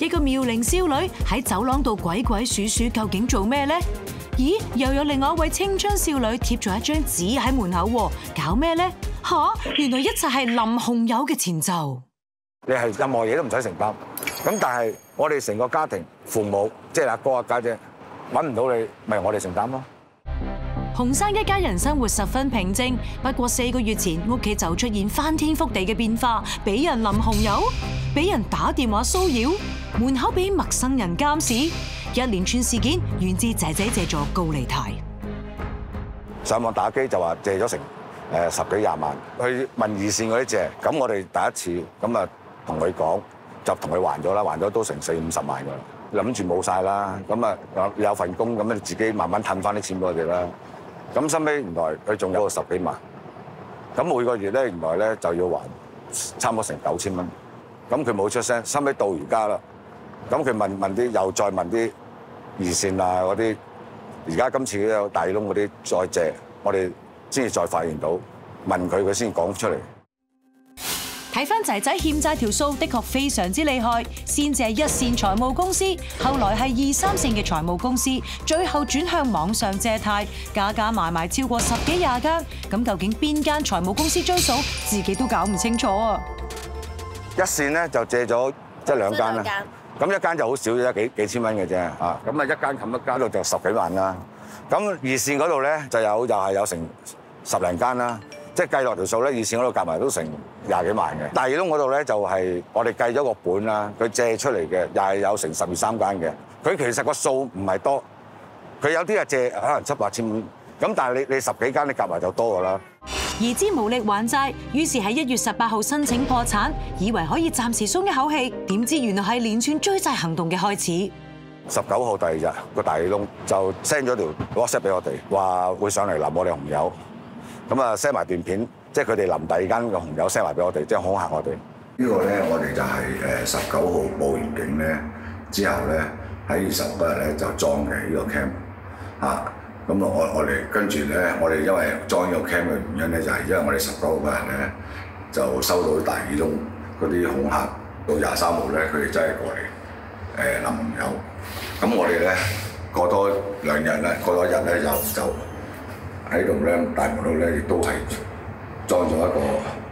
一個妙齡少女喺走廊度鬼鬼祟祟，究竟做咩呢？咦，又有另外一位青春少女貼咗一張紙喺門口，搞咩呢？吓，原來一切係林紅友嘅前奏。 你係任何嘢都唔使承擔，咁但係我哋成個家庭父母，即係阿哥阿家姐揾唔到你，咪我哋承擔咯。 洪生一家人生活十分平靜，不過4個月前屋企就出現翻天覆地嘅變化，俾人淋紅油，俾人打電話騷擾，門口俾陌生人監視，一連串事件源自姐姐借咗高利貸。 上網打機就話借咗成10幾20萬，去問二線嗰啲借，咁我哋第一次咁啊同佢講，就同佢還咗啦，還咗都成40、50萬㗎啦，諗住冇晒啦，咁啊有份工咁樣自己慢慢褪翻啲錢俾我哋啦。咁收尾原來佢仲有10幾萬，咁每個月咧原來咧就要還差唔多成9000蚊，咁佢冇出聲，收尾到而家啦，咁佢問啲又再問啲二線啊嗰啲，而家今次有大窿嗰啲再借，我哋先至再發現到問佢先講出嚟。 睇翻仔仔欠債條數，的確非常之厲害。先至係一線財務公司，後來係2、3線嘅財務公司，最後轉向網上借貸，加埋超過10幾20間。咁究竟邊間財務公司追數，自己都搞唔清楚啊！ 一線咧就借咗即係2間啦，咁一間就好少啫，幾千蚊嘅啫啊！咁啊一間冚一間度就10幾萬啦。咁二線嗰度咧就又係有成10零間啦。即係計落條數咧，二線嗰度夾埋都成20幾萬嘅。大耳窿嗰度咧就係我哋計咗個本啦，佢借出嚟嘅又係有成12、13間嘅。佢其實個數唔係多，佢有啲係借可能7、8千蚊，咁但係你10幾間你夾埋就多㗎啦。 而知無力還債，於是喺1月18號申請破產，以為可以暫時鬆一口氣，點知原來係連串追債行動嘅開始。 19號第2日個大耳窿就 send 咗條 WhatsApp 俾我哋，話會上嚟淋我哋紅油。咁啊 send 埋段片，即係佢哋淋第2間嘅紅油 send 埋俾我哋，即係恐嚇我哋。 呢個咧，我哋就係19號報完警咧，之後咧喺29日咧就裝嘅呢個 cam 嚇。咁我哋跟住咧，我哋因為裝呢個 cam 嘅原因咧，就係因為我哋19號嗰日咧就收到大耳窿嗰啲恐嚇，到23號咧佢哋真係過嚟淋紅油。咁我哋咧過多2日咧，過多1日咧就喺度咧，大門度咧亦都係裝咗一個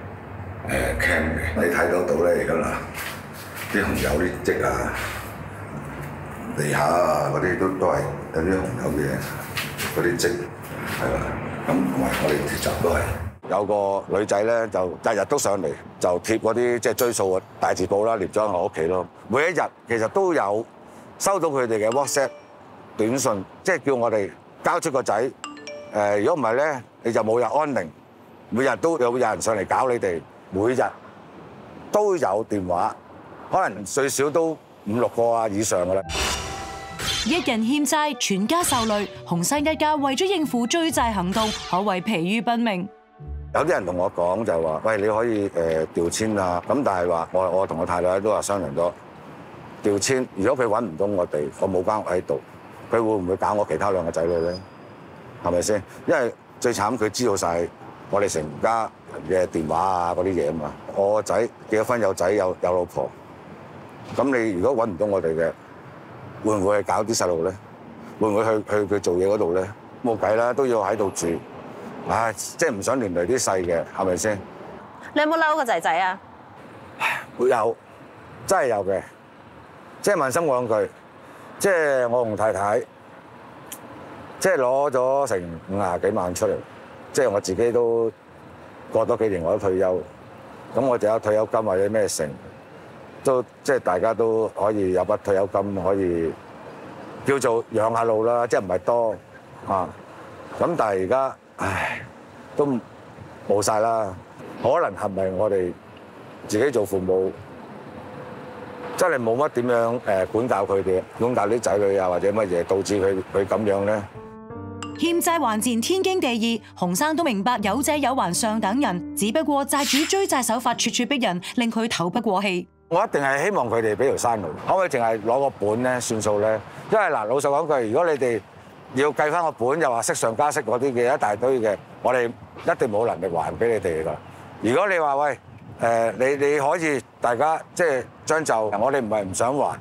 cam 嘅，你睇到咧而家啦，啲紅油啲跡啊，地下啊嗰啲都係有啲紅油嘅嗰啲跡，係啦。咁同埋我哋鐵閘都係有個女仔咧，就日日都上嚟，就貼嗰啲即係追數嘅大字報啦，貼咗喺我屋企咯。每一日其實都有收到佢哋嘅 WhatsApp 短信，即係叫我哋交出個仔。如果唔係咧，你就冇日安寧。每日都有人上嚟搞你哋，每日都有電話，可能最少都5、6個啊以上㗎啦。 一人欠債，全家受累。洪生一家為咗應付追債行動，可謂疲於奔命。 有啲人同我講就話：喂，你可以調遷啊！咁但係話我同我太太都話商量咗調遷。如果佢揾唔到我哋，我冇間屋喺度，佢會唔會搞我其他2個仔女咧？係咪先？因為最慘佢知道晒我哋成家人嘅電話啊嗰啲嘢啊嘛。我個仔結咗婚有仔有老婆，咁你如果揾唔到我哋嘅，會唔會去搞啲細路咧？會唔會去佢做嘢嗰度咧？冇計啦，都要喺度住。唉，即係唔想連累啲細嘅，係咪先？ 你有冇嬲個仔仔啊？ 會有，真係有嘅。即係問心講句，即係我同太太。即係攞咗成50幾萬出嚟，即係我自己都過多幾年我都退休，咁我就有退休金或者咩成，都即係大家都可以有筆退休金可以叫做養下路啦，即係唔係多啊？咁但係而家唉都冇晒啦，可能係咪我哋自己做父母真係冇乜點樣管教佢哋，管教啲仔女啊或者乜嘢，導致佢咁樣咧？ 欠債還錢天經地義，洪生都明白有借有還上等人，只不過債主追債手法咄咄逼人，令佢透不過氣。 我一定係希望佢哋俾條生路，可唔可以淨係攞個本咧算數咧？因為嗱，老實講句，如果你哋要計翻個本，又話息上加息嗰啲嘅一大堆嘅，我哋一定冇能力還俾你哋㗎。如果你話喂你可以大家即係將就，我哋唔係唔想還，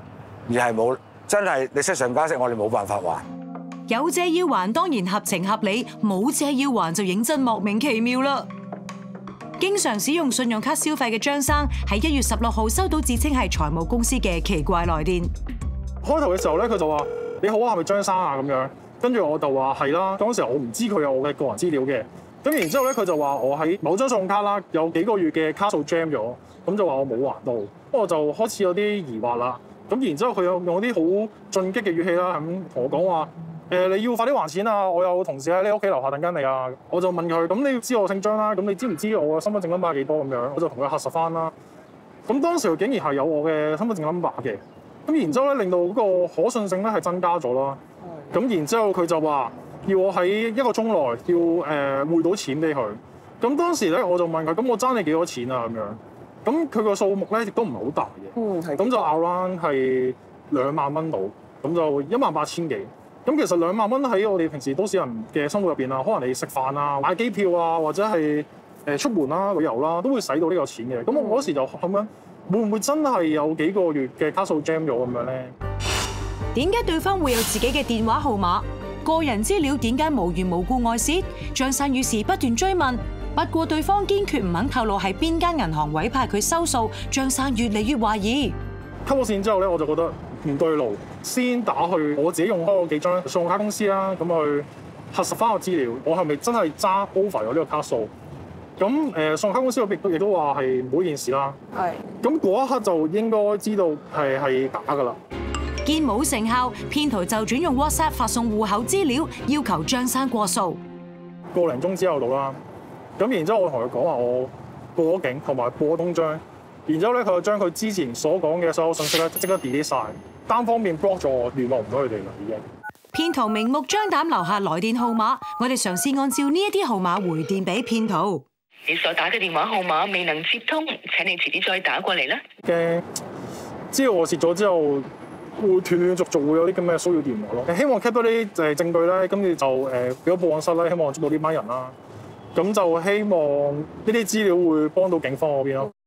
而係冇真係你息上加息，我哋冇辦法還。 有借要還當然合情合理，冇借要還就認真莫名其妙啦。經常使用信用卡消費嘅張生喺1月16號收到自稱係財務公司嘅奇怪來電。 開頭嘅時候咧，佢就話：你好啊，係咪張生啊？咁樣，跟住我就話係啦。嗰陣時我唔知佢有我嘅個人資料嘅。咁然之後咧，佢就話我喺某張信用卡啦，有幾個月嘅卡數 jam 咗，咁就話我冇還到。咁我就開始有啲疑惑啦。咁然之後佢又用啲好進擊嘅語氣啦，咁同我講話：你要快啲還錢啊！我有同事喺你屋企樓下等緊你啊！我就問佢：咁你要知我姓張啦，咁你知唔知我嘅身份證 number 係幾多咁樣？我就同佢核實翻啦。咁當時佢竟然係有我嘅身份證 number 嘅。咁然之後咧，令到嗰個可信性咧係增加咗啦。咁然之後佢就話要我喺1個鐘內要匯到錢俾佢。咁當時咧我就問佢：咁我爭你幾多錢啊？咁樣。咁佢個數目咧亦都唔係好大嘅。咁就 around 係2萬蚊到，咁就18000幾。咁其實2萬蚊喺我哋平時都市人嘅生活入邊啊，可能你食飯啊、買機票啊，或者係出門啦、旅遊啦，都會使到呢個錢嘅。咁我嗰時就諗緊，會唔會真係有幾個月嘅卡數 jam 咗咁樣咧？ 點解對方會有自己嘅電話號碼、個人資料？點解無緣無故外泄？張生於是不斷追問，不過對方堅決唔肯透露係邊間銀行委派佢收數。張生越嚟越懷疑。 吸咗線之後咧，我就覺得唔對路，先打去我自己用開嗰幾張信用卡公司啦，咁去核實翻個資料，我係咪真係揸 over 咗呢個卡數？咁信用卡公司亦都話係每件事啦。係。咁嗰一刻就應該知道係假㗎啦。 見冇成效，騙徒就轉用 WhatsApp 發送戶口資料，要求張生過數。 個零鐘之後到啦，咁然之後我同佢講話我過咗境同埋過咗東張，然之後咧佢就將佢之前所講嘅所有信息咧即刻 delete 晒，單方面 block 咗我，聯絡唔到佢哋啦已經。 騙徒明目張膽留下來電號碼，我哋嘗試按照呢一啲號碼回電俾騙徒。 你所打嘅電話號碼未能接通，請你遲啲再打過嚟啦。 驚知道我蝕咗之後，會斷斷續續會有啲咁嘅騷擾電話咯。希望 keep 到啲證據咧，跟住就俾咗報案室啦，希望捉到呢班人啦。咁就希望呢啲資料會幫到警方嗰邊咯。